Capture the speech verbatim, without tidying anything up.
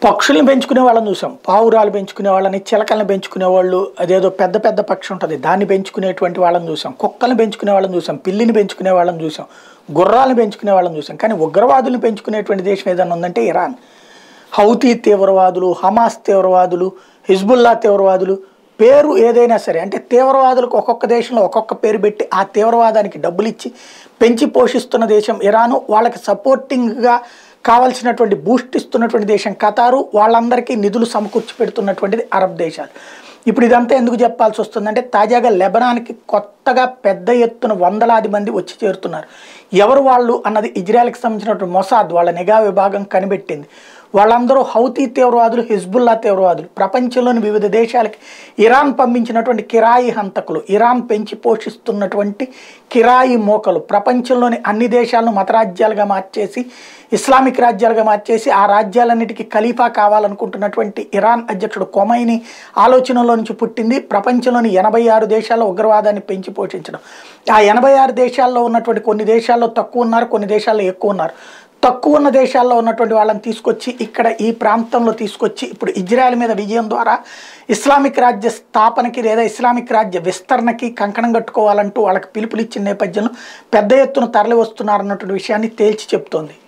పక్షుల్ని పెంచుకునే వాళ్ళని చూసాం, పావురాలు పెంచుకునే వాళ్ళని, చిలకల్ని పెంచుకునే వాళ్ళు, అదేదో పెద్ద పెద్ద పక్షి ఉంటుంది దాన్ని పెంచుకునేటువంటి వాళ్ళని చూసాం, కుక్కల్ని పెంచుకునే వాళ్ళని చూసాం, పిల్లిని పెంచుకునే వాళ్ళని చూసాం, గుర్రాలను పెంచుకునే వాళ్ళని చూసాం. కానీ ఉగ్రవాదులను పెంచుకునేటువంటి దేశం ఏదైనా ఉందంటే ఇరాన్. హౌతీ తీవ్రవాదులు, హమాస్ తీవ్రవాదులు, హిజ్బుల్లా తీవ్రవాదులు, పేరు ఏదైనా సరే అంటే తీవ్రవాదులకు ఒక్కొక్క దేశంలో ఒక్కొక్క పేరు పెట్టి ఆ తీవ్రవాదానికి డబ్బులు ఇచ్చి పెంచి పోషిస్తున్న దేశం ఇరాను. వాళ్ళకి సపోర్టింగ్గా కావాల్సినటువంటి బూస్ట్ ఇస్తున్నటువంటి దేశం ఖతారు. వాళ్ళందరికీ నిధులు సమకూర్చి పెడుతున్నటువంటిది అరబ్ దేశాలు. ఇప్పుడు ఇదంతా ఎందుకు చెప్పాల్సి వస్తుందంటే తాజాగా లెబనాన్కి కొత్తగా పెద్ద ఎత్తున వందలాది మంది వచ్చి చేరుతున్నారు. ఎవరు వాళ్ళు అన్నది ఇజ్రాయెల్కి సంబంధించినటువంటి మొసాద్ వాళ్ళ నిఘా విభాగం కనిపెట్టింది. వాళ్ళందరూ హౌతీ తీవ్రవాదులు, హిజ్బుల్లా తీవ్రవాదులు. ప్రపంచంలోని వివిధ దేశాలకి ఇరాన్ పంపించినటువంటి కిరాయి హంతకులు, ఇరాన్ పెంచి పోషిస్తున్నటువంటి కిరాయి మోకలు. ప్రపంచంలోని అన్ని దేశాలను మతరాజ్యాలుగా మార్చేసి, ఇస్లామిక్ రాజ్యాలుగా మార్చేసి ఆ రాజ్యాలన్నిటికీ ఖలీఫా కావాలనుకుంటున్నటువంటి ఇరాన్ అధ్యక్షుడు ఖొమైనీ ఆలోచనలో నుంచి పుట్టింది ప్రపంచంలోని ఎనభై ఆరు దేశాల్లో ఉగ్రవాదాన్ని పెంచి పోషించడం. ఆ ఎనభై ఆరు దేశాల్లో ఉన్నటువంటి కొన్ని దేశాల్లో తక్కువ ఉన్నారు, కొన్ని దేశాల్లో ఎక్కువ ఉన్నారు. తక్కువ ఉన్న దేశాల్లో ఉన్నటువంటి వాళ్ళని తీసుకొచ్చి ఇక్కడ ఈ ప్రాంతంలో తీసుకొచ్చి ఇప్పుడు ఇజ్రాయెల్ మీద విజయం ద్వారా ఇస్లామిక్ రాజ్య స్థాపనకి లేదా ఇస్లామిక్ రాజ్య విస్తరణకి కంకణం కట్టుకోవాలంటూ వాళ్ళకి పిలుపునిచ్చిన నేపథ్యంలో పెద్ద ఎత్తున తరలి వస్తున్నారన్నటువంటి విషయాన్ని తేల్చి చెప్తోంది.